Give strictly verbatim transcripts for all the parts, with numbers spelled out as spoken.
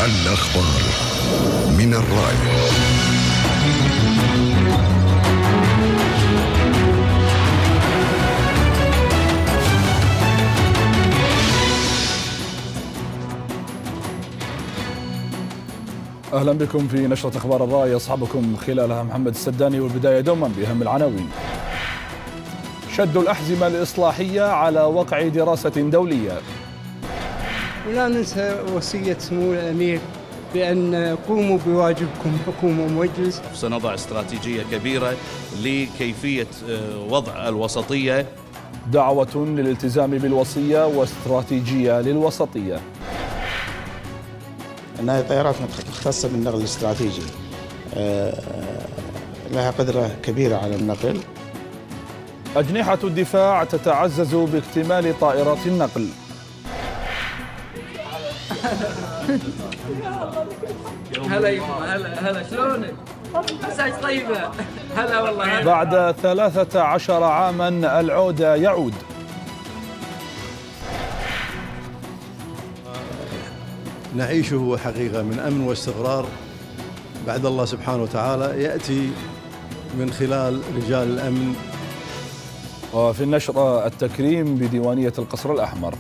الأخبار من الراية. أهلا بكم في نشرة أخبار الراية، يصحبكم خلالها محمد السداني، والبداية دوما بأهم العناوين. شد الأحزمة الإصلاحية على وقع دراسة دولية. ولا ننسى وصية سمو الأمير بأن قوموا بواجبكم حكومة ومجلس. سنضع استراتيجية كبيرة لكيفية وضع الوسطية. دعوة للالتزام بالوصية واستراتيجية للوسطية. أنها طائرات مختصة بالنقل الاستراتيجي، لها قدرة كبيرة على النقل. أجنحة الدفاع تتعزز باكتمال طائرات النقل. هلا هلا هلا شلونك؟ مساج طيبة. هلا والله. بعد ثلاثة عشر عاما العودة يعود. نعيشه حقيقة من أمن واستقرار بعد الله سبحانه وتعالى يأتي من خلال رجال الأمن. وفي النشرة التكريم بديوانية القصر الأحمر.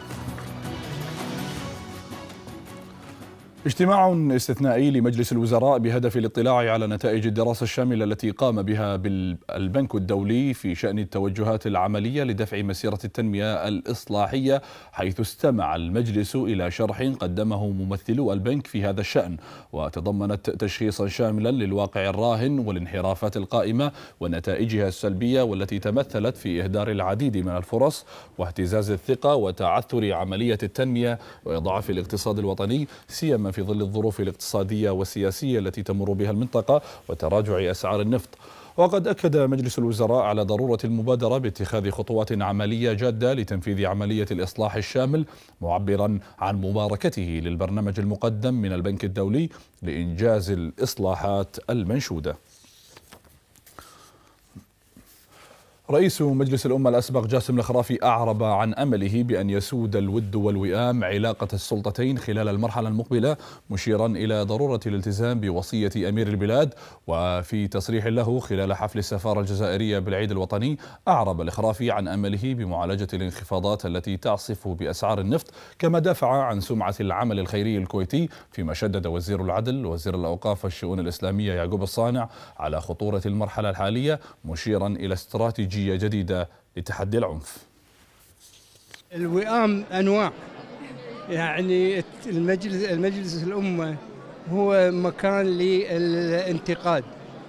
اجتماع استثنائي لمجلس الوزراء بهدف الاطلاع على نتائج الدراسة الشاملة التي قام بها البنك الدولي في شأن التوجهات العملية لدفع مسيرة التنمية الإصلاحية، حيث استمع المجلس إلى شرح قدمه ممثلو البنك في هذا الشأن، وتضمنت تشخيصا شاملا للواقع الراهن والانحرافات القائمة ونتائجها السلبية، والتي تمثلت في إهدار العديد من الفرص واهتزاز الثقة وتعثر عملية التنمية وإضعاف الاقتصاد الوطني، سيما في ظل الظروف الاقتصادية والسياسية التي تمر بها المنطقة وتراجع أسعار النفط. وقد أكد مجلس الوزراء على ضرورة المبادرة باتخاذ خطوات عملية جادة لتنفيذ عملية الإصلاح الشامل، معبرا عن مباركته للبرنامج المقدم من البنك الدولي لإنجاز الإصلاحات المنشودة. رئيس مجلس الأمة الأسبق جاسم الخرافي أعرب عن أمله بأن يسود الود والوئام علاقة السلطتين خلال المرحلة المقبلة، مشيرا إلى ضرورة الالتزام بوصية أمير البلاد. وفي تصريح له خلال حفل السفارة الجزائرية بالعيد الوطني، أعرب الخرافي عن أمله بمعالجة الانخفاضات التي تعصف بأسعار النفط، كما دافع عن سمعة العمل الخيري الكويتي، فيما شدد وزير العدل وزير الأوقاف والشؤون الإسلامية يعقوب الصانع على خطورة المرحلة الحالية، مشيرا إلى استراتيجية جديدة لتحدي العنف. الوئام أنواع، يعني المجلس المجلس الأمة هو مكان للانتقاد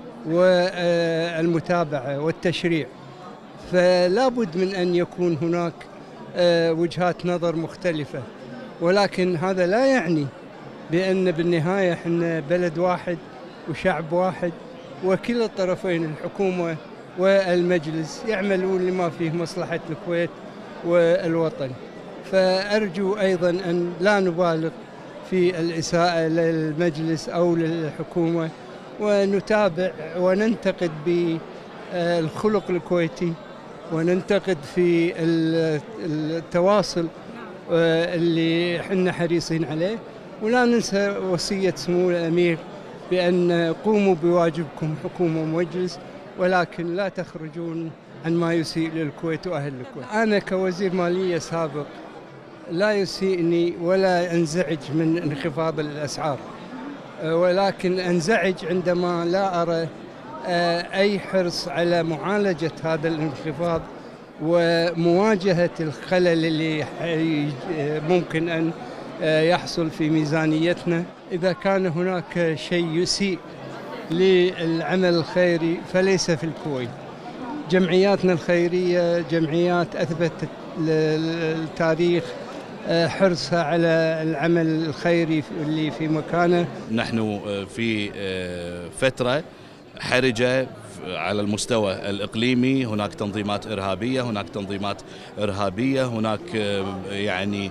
والمتابعة والتشريع، فلا بد من أن يكون هناك وجهات نظر مختلفة، ولكن هذا لا يعني بأن بالنهاية احنا بلد واحد وشعب واحد، وكلا الطرفين الحكومة والمجلس يعملون لما فيه مصلحة الكويت والوطن. فأرجو أيضا أن لا نبالغ في الإساءة للمجلس أو للحكومة، ونتابع وننتقد بالخلق الكويتي، وننتقد في التواصل اللي احنا حريصين عليه. ولا ننسى وصية سمو الأمير بأن قوموا بواجبكم حكومة ومجلس، ولكن لا تخرجون عن ما يسيء للكويت وأهل الكويت. أنا كوزير مالية سابق لا يسيئني ولا أنزعج من انخفاض الأسعار، ولكن أنزعج عندما لا أرى أي حرص على معالجة هذا الانخفاض ومواجهة الخلل اللي ممكن أن يحصل في ميزانيتنا. إذا كان هناك شيء يسيء للعمل الخيري فليس في الكويت. جمعياتنا الخيرية جمعيات أثبتت التاريخ حرصها على العمل الخيري اللي في مكانه. نحن في فترة حرجة على المستوى الإقليمي، هناك تنظيمات إرهابية، هناك تنظيمات إرهابية، هناك يعني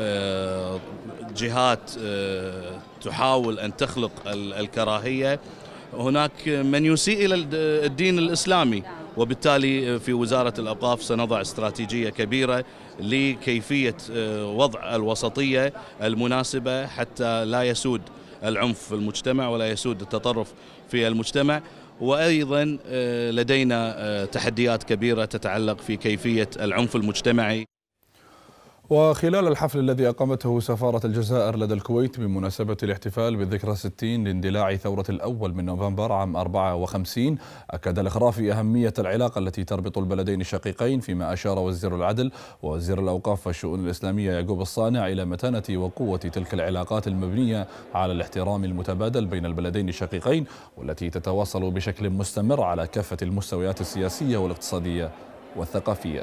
جهات تحاول أن تخلق الكراهية، هناك من يسيء إلى الدين الإسلامي، وبالتالي في وزارة الأوقاف سنضع استراتيجية كبيرة لكيفية وضع الوسطية المناسبة حتى لا يسود العنف في المجتمع ولا يسود التطرف في المجتمع. وأيضا لدينا تحديات كبيرة تتعلق في كيفية العنف المجتمعي. وخلال الحفل الذي أقامته سفارة الجزائر لدى الكويت بمناسبة الاحتفال بالذكرى الستين لاندلاع ثورة الأول من نوفمبر عام أربعة وخمسين، أكد الإخرافي أهمية العلاقة التي تربط البلدين الشقيقين، فيما أشار وزير العدل ووزير الأوقاف والشؤون الإسلامية يعقوب الصانع إلى متانة وقوة تلك العلاقات المبنية على الاحترام المتبادل بين البلدين الشقيقين، والتي تتواصل بشكل مستمر على كافة المستويات السياسية والاقتصادية والثقافية.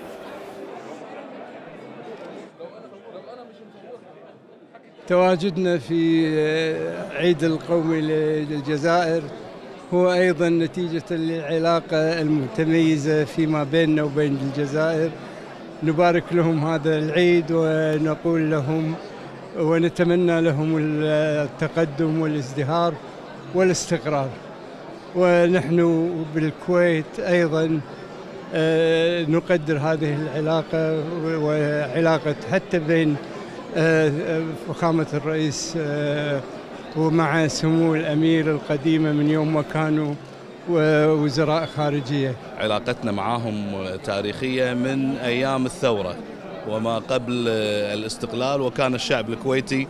تواجدنا في عيد القومي للجزائر هو أيضا نتيجة للعلاقة المتميزة فيما بيننا وبين الجزائر. نبارك لهم هذا العيد ونقول لهم ونتمنى لهم التقدم والازدهار والاستقرار. ونحن بالكويت أيضا نقدر هذه العلاقة وعلاقة حتى بين فخامة الرئيس ومع سمو الأمير القديمة من يوم ما كانوا وزراء خارجية. علاقتنا معهم تاريخية من أيام الثورة وما قبل الاستقلال، وكان الشعب الكويتي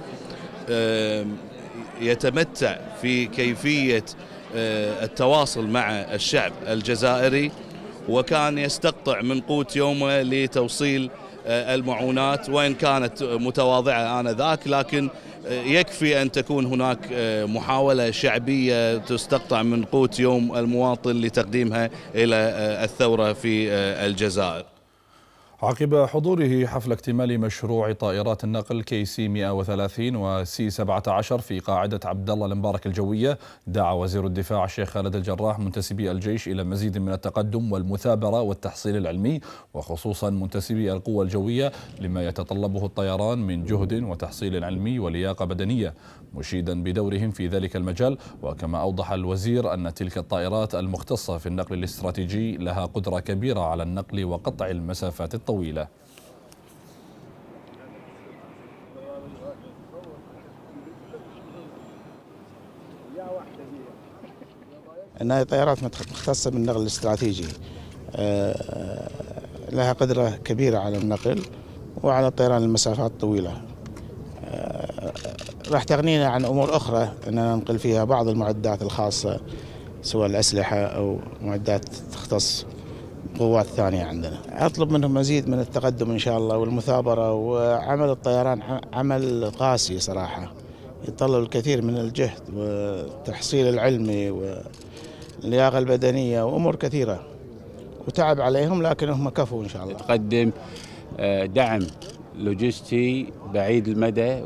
يتمتع في كيفية التواصل مع الشعب الجزائري، وكان يستقطع من قوت يومه لتوصيل المعونات وإن كانت متواضعة آنذاك، لكن يكفي أن تكون هناك محاولة شعبية تستقطع من قوت يوم المواطن لتقديمها إلى الثورة في الجزائر. عقب حضوره حفل اكتمال مشروع طائرات النقل كي سي مئة وثلاثين وسي سبعة عشر في قاعدة عبد الله المبارك الجوية، دعا وزير الدفاع الشيخ خالد الجراح منتسبي الجيش إلى مزيد من التقدم والمثابرة والتحصيل العلمي، وخصوصا منتسبي القوى الجوية، لما يتطلبه الطيران من جهد وتحصيل علمي ولياقة بدنية، مشيدا بدورهم في ذلك المجال. وكما أوضح الوزير أن تلك الطائرات المختصة في النقل الاستراتيجي لها قدرة كبيرة على النقل وقطع المسافات الطويلة. أنها طائرات مختصة بالنقل الاستراتيجي، لها قدرة كبيرة على النقل وعلى الطيران المسافات الطويلة. راح تغنينا عن أمور أخرى أننا ننقل فيها بعض المعدات الخاصة سواء الأسلحة أو معدات تختص قوات ثانية عندنا. أطلب منهم مزيد من التقدم إن شاء الله والمثابرة، وعمل الطيران عمل قاسي صراحة، يتطلب الكثير من الجهد والتحصيل العلمي واللياقة البدنية وأمور كثيرة وتعب عليهم، لكن هم كفوا إن شاء الله. تقدم دعم لوجستي بعيد المدى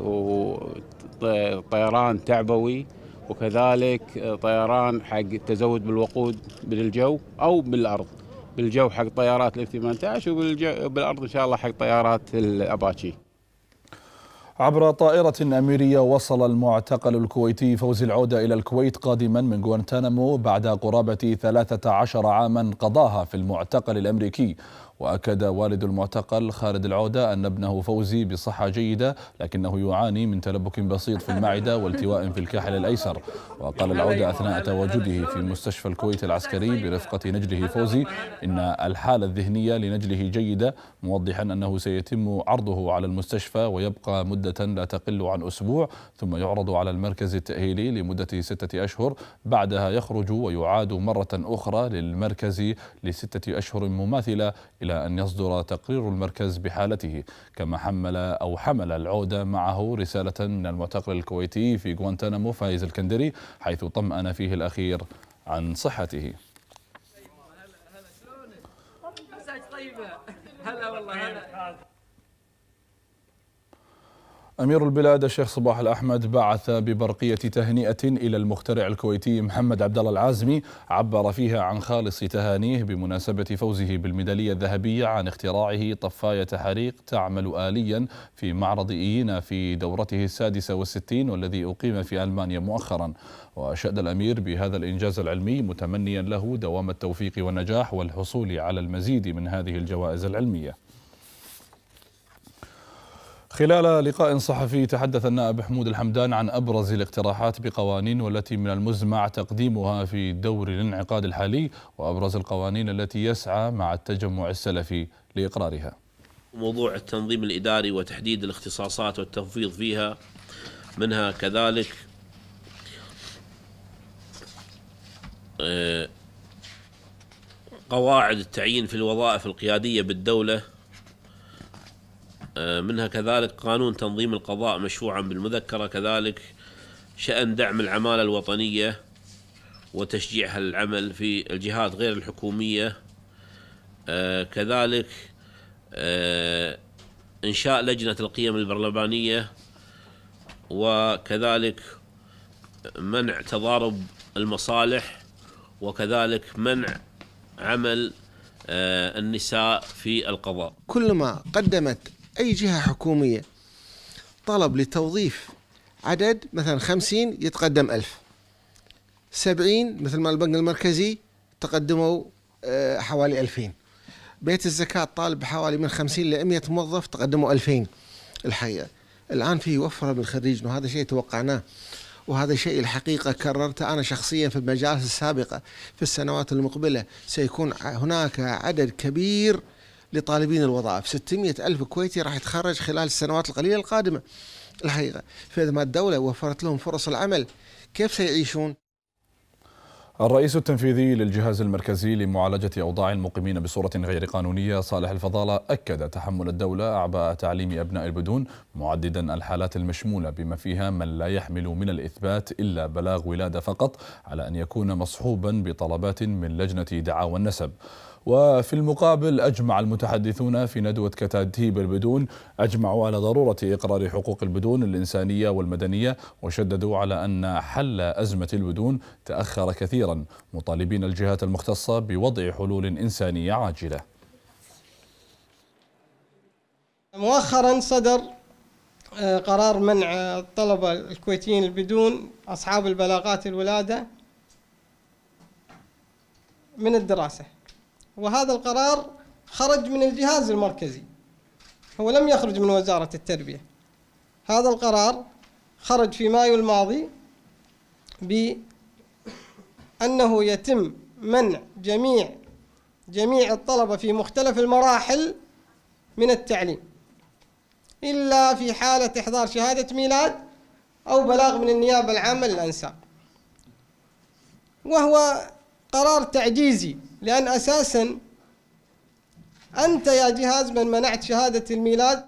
وطيران تعبوي، وكذلك طيران حق التزود بالوقود بالجو أو بالأرض. بالجو حق طيارات الاف ثمانية عشر وبالأرض إن شاء الله حق طيارات الأباتشي. عبر طائرة أميرية وصل المعتقل الكويتي فوزي العودة إلى الكويت قادما من غوانتانامو بعد قرابة ثلاثة عشر عاما قضاها في المعتقل الأمريكي. وأكد والد المعتقل خالد العودة أن ابنه فوزي بصحة جيدة، لكنه يعاني من تلبك بسيط في المعدة والتواء في الكاحل الأيسر. وقال العودة أثناء تواجده في مستشفى الكويت العسكري برفقة نجله فوزي إن الحالة الذهنية لنجله جيدة، موضحا أنه سيتم عرضه على المستشفى ويبقى مدة لا تقل عن أسبوع، ثم يعرض على المركز التأهيلي لمدة ستة أشهر، بعدها يخرج ويعاد مرة أخرى للمركز لستة أشهر مماثلة إلى أن يصدر تقرير المركز بحالته. كما حمل أو حمل العودة معه رسالة من المعتقل الكويتي في غوانتانامو فايز الكندري، حيث طمأن فيه الأخير عن صحته. أمير البلاد الشيخ صباح الأحمد بعث ببرقية تهنئة إلى المخترع الكويتي محمد عبد الله العازمي، عبر فيها عن خالص تهانيه بمناسبة فوزه بالميدالية الذهبية عن اختراعه طفاية حريق تعمل آليا في معرض إيينا في دورته السادسة والستين والذي أقيم في ألمانيا مؤخرا. وأشاد الأمير بهذا الإنجاز العلمي متمنيا له دوام التوفيق والنجاح والحصول على المزيد من هذه الجوائز العلمية. خلال لقاء صحفي تحدث النائب حمود الحمدان عن أبرز الاقتراحات بقوانين والتي من المزمع تقديمها في دور الانعقاد الحالي، وأبرز القوانين التي يسعى مع التجمع السلفي لإقرارها. موضوع التنظيم الإداري وتحديد الاختصاصات والتفويض فيها، منها كذلك قواعد التعيين في الوظائف القيادية بالدولة، منها كذلك قانون تنظيم القضاء مشروعا بالمذكرة، كذلك شأن دعم العمالة الوطنية وتشجيعها للعمل في الجهات غير الحكومية، كذلك إنشاء لجنة القيم البرلمانية، وكذلك منع تضارب المصالح، وكذلك منع عمل النساء في القضاء. كلما قدمت أي جهة حكومية طلب لتوظيف عدد مثلا خمسين يتقدم ألف، سبعين مثل ما البنك المركزي تقدموا حوالي ألفين، بيت الزكاة طالب بحوالي من خمسين لمئة موظف تقدموا ألفين. الحقيقة الآن في وفرة بالخريج، وهذا شيء توقعناه، وهذا شيء الحقيقة كررته أنا شخصيا في المجالس السابقة. في السنوات المقبلة سيكون هناك عدد كبير لطالبين الوظائف، ستمئة ألف كويتي راح يتخرج خلال السنوات القليلة القادمة. الحقيقة فإذا ما الدولة وفرت لهم فرص العمل كيف سيعيشون؟ الرئيس التنفيذي للجهاز المركزي لمعالجة أوضاع المقيمين بصورة غير قانونية صالح الفضالة أكد تحمل الدولة أعباء تعليم أبناء البدون، معددا الحالات المشمولة بما فيها من لا يحمل من الإثبات إلا بلاغ ولادة فقط على أن يكون مصحوبا بطلبات من لجنة دعاوى النسب. وفي المقابل أجمع المتحدثون في ندوة كتاتيب البدون أجمعوا على ضرورة إقرار حقوق البدون الإنسانية والمدنية، وشددوا على أن حل أزمة البدون تأخر كثيرا، مطالبين الجهات المختصة بوضع حلول إنسانية عاجلة. مؤخرا صدر قرار منع الطلبة الكويتيين البدون أصحاب البلاغات الولادة من الدراسة، وهذا القرار خرج من الجهاز المركزي، هو لم يخرج من وزارة التربية. هذا القرار خرج في مايو الماضي بأنه يتم منع جميع جميع الطلبة في مختلف المراحل من التعليم إلا في حالة إحضار شهادة ميلاد أو بلاغ من النيابة العامة للأنساب، وهو قرار تعجيزي، لأن أساساً أنت يا جهاز من منعت شهادة الميلاد.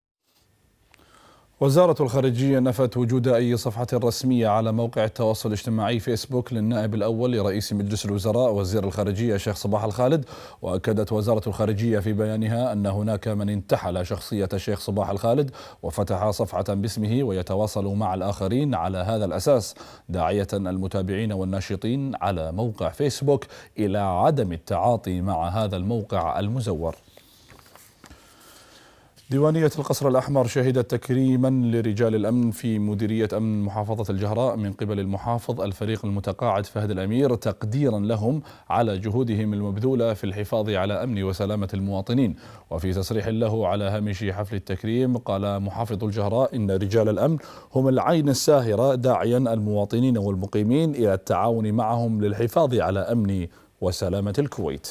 وزارة الخارجية نفت وجود أي صفحة رسمية على موقع التواصل الاجتماعي فيسبوك للنائب الأول لرئيس مجلس الوزراء وزير الخارجية الشيخ صباح الخالد. وأكدت وزارة الخارجية في بيانها أن هناك من انتحل شخصية الشيخ صباح الخالد وفتح صفحة باسمه ويتواصل مع الآخرين على هذا الأساس، داعية المتابعين والناشطين على موقع فيسبوك إلى عدم التعاطي مع هذا الموقع المزور. ديوانية القصر الأحمر شهدت تكريما لرجال الأمن في مديرية أمن محافظة الجهراء من قبل المحافظ الفريق المتقاعد فهد الأمير، تقديرا لهم على جهودهم المبذولة في الحفاظ على أمن وسلامة المواطنين. وفي تصريح له على هامش حفل التكريم قال محافظ الجهراء إن رجال الأمن هم العين الساهرة، داعيا المواطنين والمقيمين إلى التعاون معهم للحفاظ على أمن وسلامة الكويت.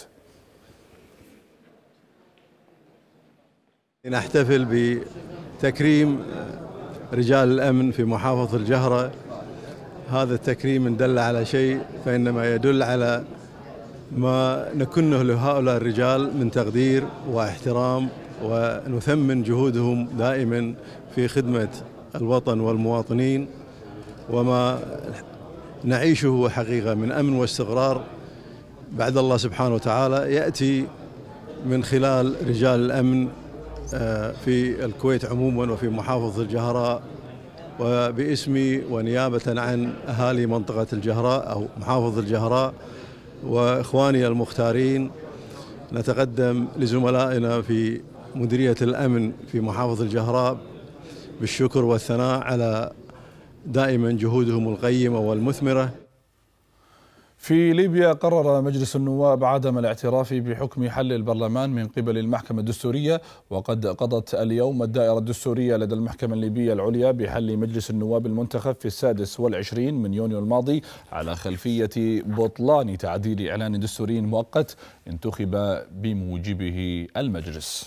نحتفل بتكريم رجال الأمن في محافظة الجهراء. هذا التكريم إن دل على شيء فإنما يدل على ما نكنه لهؤلاء الرجال من تقدير واحترام، ونثمن جهودهم دائما في خدمة الوطن والمواطنين. وما نعيشه حقيقة من أمن واستقرار بعد الله سبحانه وتعالى يأتي من خلال رجال الأمن في الكويت عموما وفي محافظة الجهراء، وباسمي ونيابة عن أهالي منطقة الجهراء أو محافظة الجهراء وإخواني المختارين، نتقدم لزملائنا في مديرية الأمن في محافظة الجهراء بالشكر والثناء على دائما جهودهم القيمة والمثمرة. في ليبيا قرر مجلس النواب عدم الاعتراف بحكم حل البرلمان من قبل المحكمة الدستورية، وقد قضت اليوم الدائرة الدستورية لدى المحكمة الليبية العليا بحل مجلس النواب المنتخب في السادس والعشرين من يونيو الماضي على خلفية بطلان تعديل إعلان دستوري مؤقت انتخب بموجبه المجلس.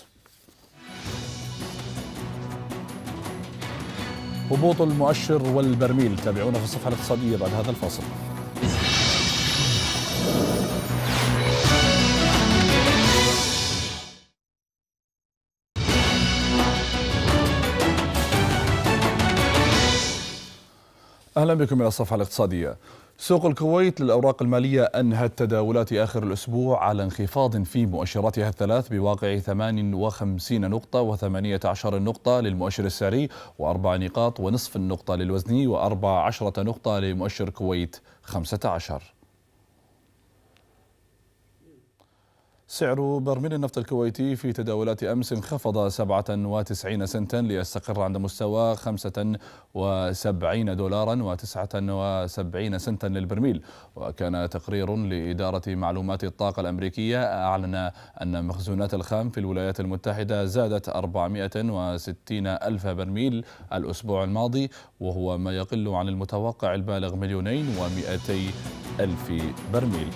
هبوط المؤشر والبرميل، تابعونا في الصفحة الاقتصادية بعد هذا الفاصل. أهلا بكم إلى الصفحة الاقتصادية. سوق الكويت للأوراق المالية أنهت تداولات آخر الأسبوع على انخفاض في مؤشراتها الثلاث بواقع ثمانية وخمسين نقطة وثمانية عشر نقطة للمؤشر السعري، وأربع نقاط ونصف النقطة للوزني، وأربع عشرة نقطة لمؤشر كويت خمسة عشر. سعر برميل النفط الكويتي في تداولات أمس انخفض سبعة وتسعين سنتا ليستقر عند مستوى خمسة وسبعين دولارا وتسعة وسبعين سنتا للبرميل. وكان تقرير لإدارة معلومات الطاقة الأمريكية أعلن أن مخزونات الخام في الولايات المتحدة زادت أربعمائة وستين ألف برميل الأسبوع الماضي، وهو ما يقل عن المتوقع البالغ مليونين ومئتي ألف برميل.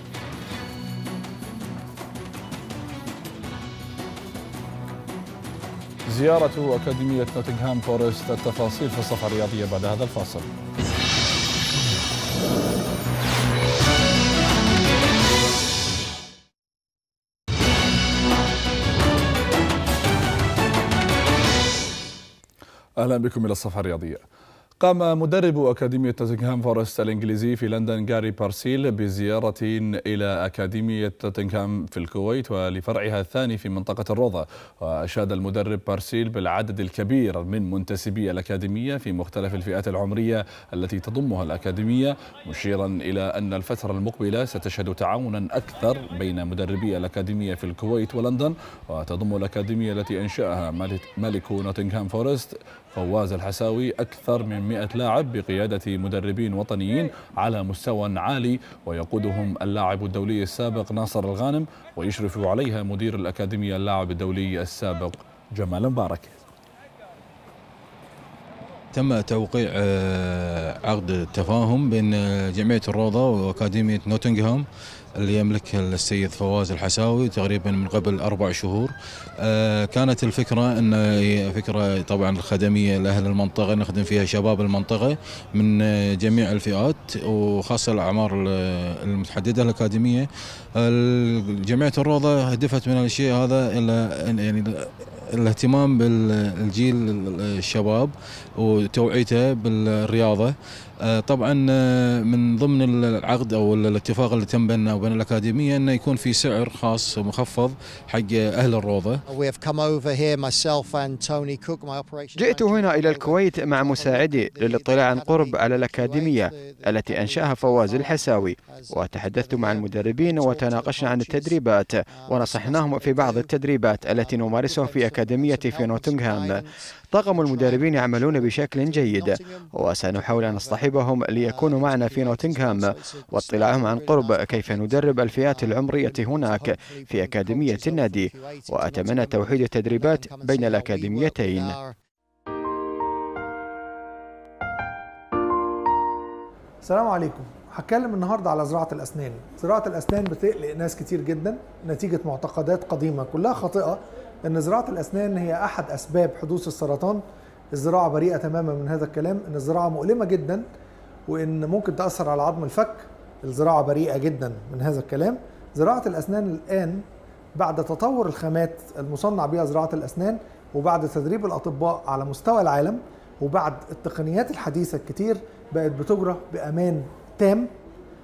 زيارة أكاديمية نوتنغهام فورست، التفاصيل في الصفحة الرياضية بعد هذا الفاصل. أهلا بكم إلى الصفحة الرياضية. قام مدرب أكاديمية نوتنغهام فورست الإنجليزي في لندن جاري بارسيل بزيارة إلى أكاديمية نوتنغهام في الكويت ولفرعها الثاني في منطقة الروضة. وأشاد المدرب بارسيل بالعدد الكبير من منتسبي الأكاديمية في مختلف الفئات العمرية التي تضمها الأكاديمية، مشيرا إلى أن الفترة المقبلة ستشهد تعاونا أكثر بين مدربي الأكاديمية في الكويت ولندن. وتضم الأكاديمية التي أنشأها مالك نوتنغهام فورست فواز الحساوي أكثر من مئة لاعب بقيادة مدربين وطنيين على مستوى عالي، ويقودهم اللاعب الدولي السابق ناصر الغانم، ويشرف عليها مدير الأكاديمية اللاعب الدولي السابق جمال مبارك. تم توقيع عقد تفاهم بين جمعية الروضة وأكاديمية نوتنغهام اللي يملكها السيد فواز الحساوي تقريبا من قبل أربع شهور. كانت الفكرة أن فكرة طبعا الخدمية لأهل المنطقة، نخدم فيها شباب المنطقة من جميع الفئات وخاصة الأعمار المتحددة. الأكاديمية جمعية الروضة هدفت من الشيء هذا إلى يعني الاهتمام بالجيل الشباب وتوعيته بالرياضة. طبعا من ضمن العقد او الاتفاق اللي تم بيننا وبين الاكاديميه انه يكون في سعر خاص مخفض حق اهل الروضه. جئت هنا الى الكويت مع مساعدي للاطلاع عن قرب على الاكاديميه التي انشاها فواز الحساوي، وتحدثت مع المدربين وتناقشنا عن التدريبات ونصحناهم في بعض التدريبات التي نمارسها في اكاديميتي في نوتنغهام. طاقم المدربين يعملون بشكل جيد، وسنحاول أن نصطحبهم ليكونوا معنا في نوتنغهام واطلاعهم عن قرب كيف ندرب الفئات العمرية هناك في أكاديمية النادي، وأتمنى توحيد التدريبات بين الأكاديميتين. السلام عليكم. هتكلم النهارده على زراعة الأسنان. زراعة الأسنان بتقلق ناس كتير جدا نتيجة معتقدات قديمة كلها خاطئة ان زراعة الأسنان هي أحد أسباب حدوث السرطان. الزراعة بريئة تماما من هذا الكلام، ان الزراعة مؤلمة جدا وان ممكن تأثر على عظم الفك. الزراعة بريئة جدا من هذا الكلام. زراعة الأسنان الآن بعد تطور الخامات المصنع بها زراعة الأسنان، وبعد تدريب الأطباء على مستوى العالم، وبعد التقنيات الحديثة الكتير، بقت بتجرى بأمان تام.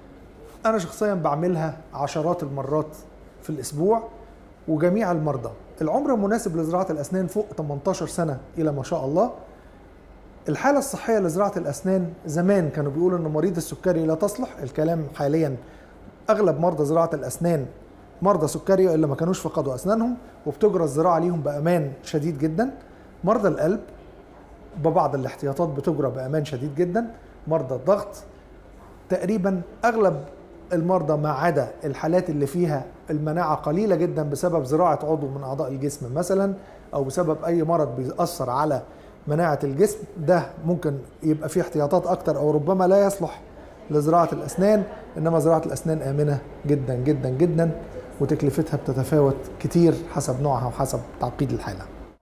أنا شخصيا بعملها عشرات المرات في الأسبوع، وجميع المرضى العمر المناسب لزراعة الأسنان فوق ثمانية عشر سنة إلى ما شاء الله. الحالة الصحية لزراعة الأسنان زمان كانوا بيقولوا إن مريض السكري لا تصلح، الكلام حاليا أغلب مرضى زراعة الأسنان مرضى سكري إلا ما كانوش فقدوا أسنانهم، وبتجرى الزراعة ليهم بأمان شديد جدا. مرضى القلب ببعض الاحتياطات بتجرى بأمان شديد جدا. مرضى الضغط تقريبا أغلب المرضى ما عدا الحالات اللي فيها المناعة قليلة جدا بسبب زراعة عضو من أعضاء الجسم مثلا، أو بسبب أي مرض بيأثر على مناعة الجسم، ده ممكن يبقى فيه احتياطات أكتر أو ربما لا يصلح لزراعة الأسنان. إنما زراعة الأسنان آمنة جدا جدا جدا، وتكلفتها بتتفاوت كتير حسب نوعها وحسب تعقيد الحالة.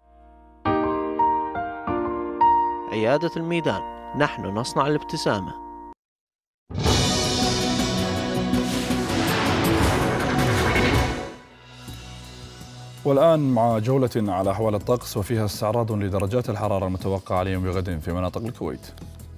عيادة الميدان، نحن نصنع الابتسامة. والآن مع جولة على أحوال الطقس وفيها استعراض لدرجات الحرارة المتوقعة اليوم وغد في مناطق الكويت.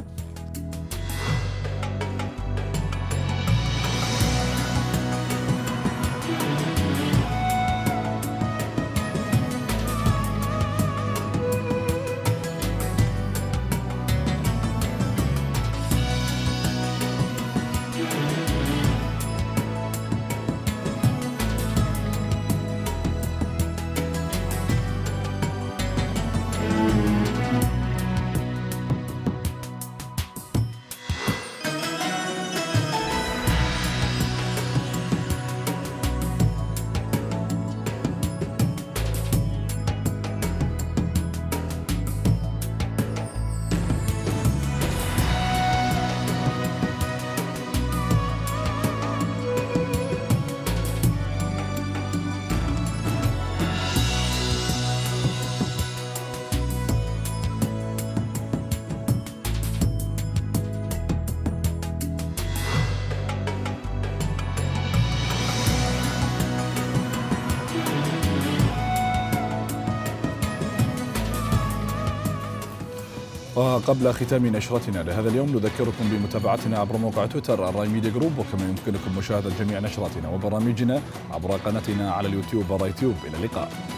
وقبل ختام نشرتنا لهذا اليوم نذكركم بمتابعتنا عبر موقع تويتر الراي ميديا جروب، وكما يمكنكم مشاهدة جميع نشراتنا وبرامجنا عبر قناتنا على اليوتيوب الراي تيوب. إلى اللقاء.